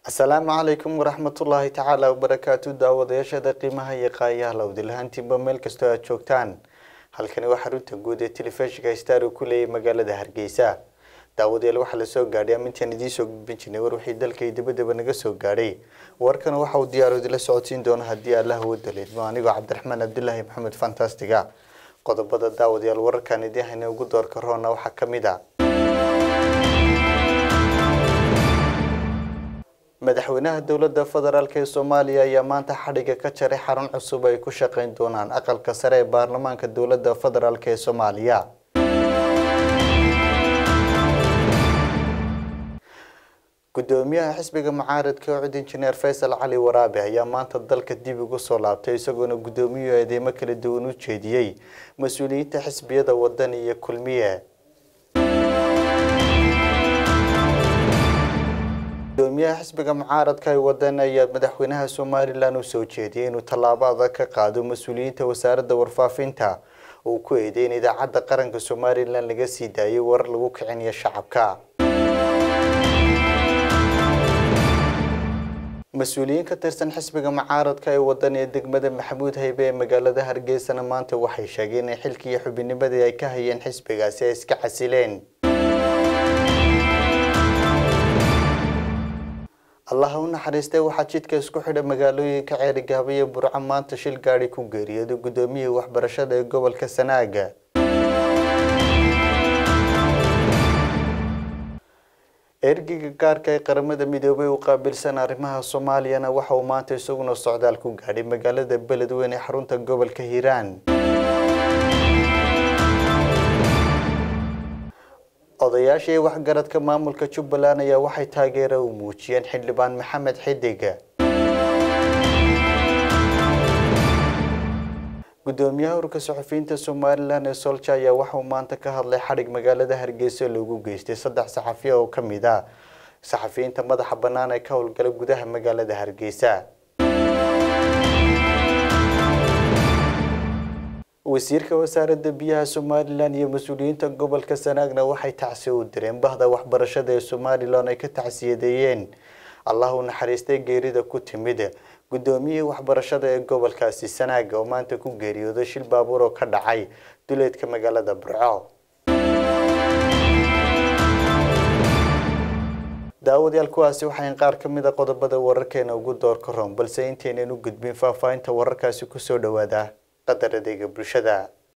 السلام عليكم ورحمة الله تعالى وبركاته داودياشada qiimaha iyo qaayaha lawdilhaantiba meel kasto aad joogtaan halkani waa xarunta guud ee telefishinka Star oo ku leeyahay magaalada Hargeysa daawadayaal waxa la soo gaadhay intaan idin soo gudbin jirnay war wixii dalka dibadda naga soo gaadhay warkan waxa uu diyaaradu la socodsiin doona hadii Allah uu daleed aniga Cabdiraxmaan Abdullaahi Maxamed fantastiga qodobada daawadayaal warkan idin hayna ugu door karoona waxa kamid ah madaxweynaha dawladda federaalka ee Soomaaliya ayaa maanta xadhiga ka jaray xarun cusub ay ku shaqeyn doonaan aqalka sare ee baarlamaanka dawladda federaalka ee Soomaaliya gudoomiyaha xisbiga mucaaradka oo injineer Faysal Cali Waraabe ayaa maanta dalka dib ugu soo laabtay isagoo gudoomiyaha eedeymo kala duwan u jeediyay mas'uuliyiinta xisbiyada waddan iyo kulmiye gudoomiyaha xisbiga mucaaradka ee waddan ayaa madaxweynaha Soomaaliland u soo jeediyay inuu tallaabo adag ka qaado mas'uuliyiinta wasaaradda warfaafinta oo ku eedeeyay idaacadda qaranka Soomaaliland laga sii daayay war lagu kicinayo shacabka مسؤولين كترسن حسب جماعات كاي وطني دقمة محمود هيبة مجال ده هرجيس أنا ما أنت وحي شاقين حلكي يحبني بدي أيكهين حسب جاسيس كحسيلين اللهم حريسته وحشيت كسكو حدا مجالوي كعير جابية برعمان تشيل قاري كوجري يدو قدومي وحبرشة قبل كسناجة ergiga gaarka ee qaramada midoobay uu qaabilsan arrimaha Soomaaliya waxa uu maanta isaguna socdaal ku gaadhay magaalada Beledweyne ee xarunta gobolka Hiiraan odayaashii waxgaradka maamulka Jubbaland ayaa waxay taageero u muujiyeen xildhibaan Maxamed Xidiga gudoomiyaha ururka saxafiyiinta Soomaaliland ee Solja ayaa waxa uu maanta ka hadlay xarig magaalada Hargeysa lagu geystay 3 saxafiye oo kamid ah saxafiyiinta madaxa banaan ee ka howlgala gudaha magaalada Hargeysa wasiirka wasaaradda biyaha Soomaaliland iyo mas'uuliyiinta gobolka Sanaagna waxay tacsiyo u direen bahda waxbarashada ee Soomaaliland ay ka tacsiyeeyeen Allah uu naxariistay geerida ku timid gudoomiyaha waxbarashada ee gobolkaasi Sanaag oo maanta ku geeriyooday shil baabuur oo ka dhacay duleedka magaalada Burco daawadayaal kuwaasi waxay qaar kamid ah qodobada wararkeena ugu door karoon balse inteenan u gudbin faahfaahinta wararkaasi ku soo dhawaada qadaradayga bulshada